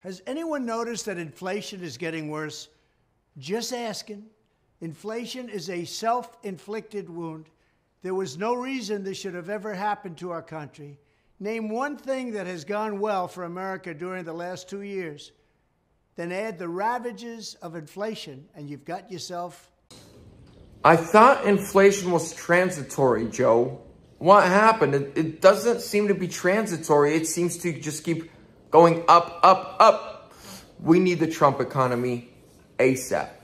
Has anyone noticed that inflation is getting worse? Just asking. Inflation is a self-inflicted wound. There was no reason this should have ever happened to our country. Name one thing that has gone well for America during the last 2 years. Then add the ravages of inflation, and you've got yourself... I thought inflation was transitory, Joe. What happened? It doesn't seem to be transitory. It seems to just keep going up, up, up. We need the Trump economy ASAP.